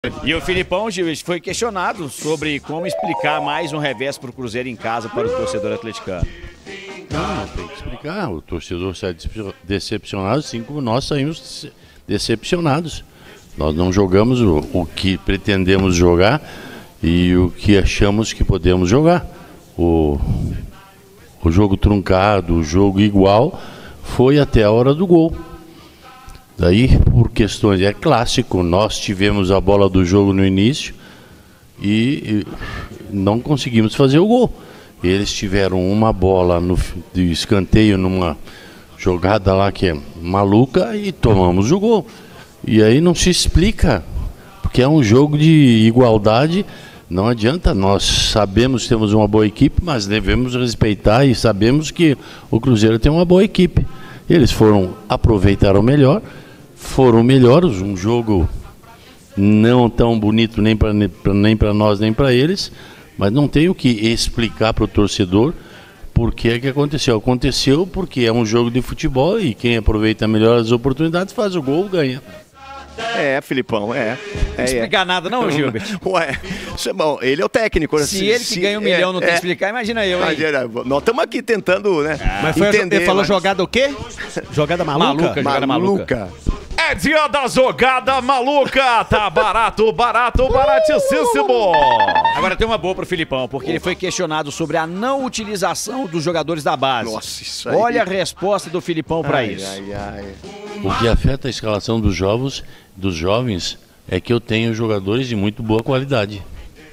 E o Filipão, Gil, foi questionado sobre como explicar mais um revés para o Cruzeiro em casa para o torcedor atleticano. Não tem que explicar. O torcedor sai decepcionado, assim como nós saímos decepcionados. Nós não jogamos o que pretendemos jogar e o que achamos que podemos jogar. O jogo truncado, o jogo igual, foi até a hora do gol. Daí, por questões, é clássico, nós tivemos a bola do jogo no início e não conseguimos fazer o gol. Eles tiveram uma bola de escanteio numa jogada lá que é maluca e tomamos o gol. E aí não se explica, porque é um jogo de igualdade, não adianta, nós sabemos que temos uma boa equipe, mas devemos respeitar e sabemos que o Cruzeiro tem uma boa equipe. Eles aproveitaram melhor, foram melhores, um jogo não tão bonito nem para nós nem para eles, mas não tenho que explicar para o torcedor por que aconteceu. Aconteceu porque é um jogo de futebol e quem aproveita melhor as oportunidades faz o gol, ganha. Filipão, Não tem que explicar nada não, Gilbert? Ué, bom, ele é o técnico. Se ele que ganha 1 milhão não tem que explicar, imagina eu, hein? Nós estamos aqui tentando, né? Mas ele falou jogada o quê? Jogada maluca? Jogada maluca. É dia da jogada maluca! Tá barato, baratíssimo! Agora tem uma boa pro Filipão, porque ele foi questionado sobre a não utilização dos jogadores da base. Nossa, isso aí. Olha a resposta do Filipão para isso. O que afeta a escalação dos jovens é que eu tenho jogadores de muito boa qualidade.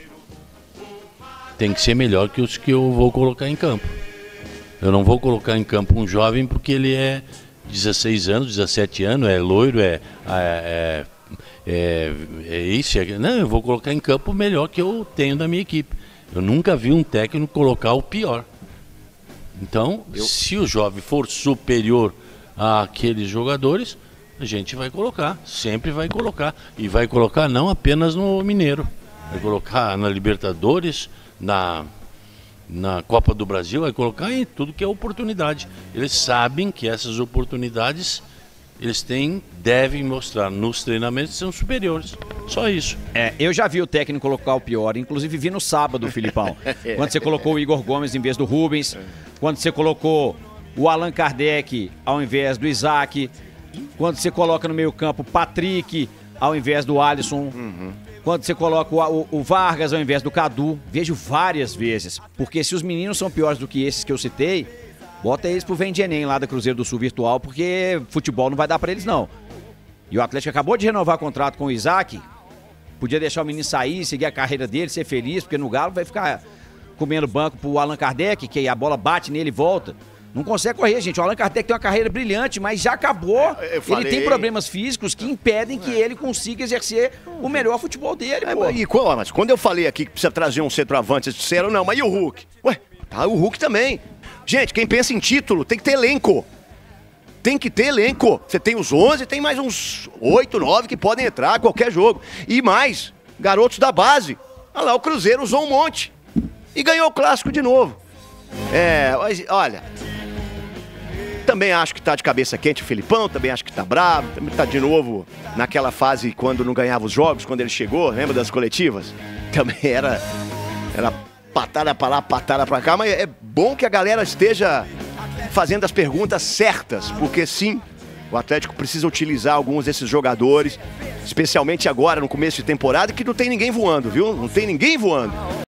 Tem que ser melhor que os que eu vou colocar em campo. Eu não vou colocar em campo um jovem porque ele é 16 anos, 17 anos, é loiro, é isso. Não, eu vou colocar em campo o melhor que eu tenho da minha equipe. Eu nunca vi um técnico colocar o pior. Então, se o jovem for superior àqueles jogadores, a gente vai colocar, sempre vai colocar. E vai colocar não apenas no Mineiro, vai colocar na Libertadores, na Copa do Brasil, vai colocar em tudo que é oportunidade. Eles sabem que essas oportunidades eles devem mostrar nos treinamentos que são superiores. Só isso. Eu já vi o técnico colocar o pior, inclusive vi no sábado, Filipão. Quando você colocou o Igor Gomes em vez do Rubens, quando você colocou o Allan Kardec ao invés do Isaac, quando você coloca no meio-campo Patrick ao invés do Alisson. Quando você coloca o Vargas ao invés do Cadu, vejo várias vezes. Porque se os meninos são piores do que esses que eu citei, bota eles pro Vende Enem lá da Cruzeiro do Sul virtual, porque futebol não vai dar pra eles não. E o Atlético acabou de renovar o contrato com o Isaac, podia deixar o menino sair, seguir a carreira dele, ser feliz, porque no Galo vai ficar comendo banco pro Allan Kardec, que a bola bate nele e volta. Não consegue correr, gente. O Allan Kardec tem uma carreira brilhante, mas já acabou. Ele tem problemas físicos que impedem que ele consiga exercer o melhor futebol dele, pô. Mas quando eu falei aqui que precisa trazer um centroavante, vocês disseram, não, mas e o Hulk? Ué, tá o Hulk também. Gente, quem pensa em título tem que ter elenco. Tem que ter elenco. Você tem os 11, tem mais uns 8, 9 que podem entrar a qualquer jogo. E mais, garotos da base. Olha lá, o Cruzeiro usou um monte. E ganhou o clássico de novo. Olha... Também acho que tá de cabeça quente o Filipão, também acho que tá bravo, também tá de novo naquela fase quando não ganhava os jogos, quando ele chegou, lembra das coletivas? Também era patada pra lá, patada pra cá, mas é bom que a galera esteja fazendo as perguntas certas, porque sim, o Atlético precisa utilizar alguns desses jogadores, especialmente agora no começo de temporada, que não tem ninguém voando, viu? Não tem ninguém voando.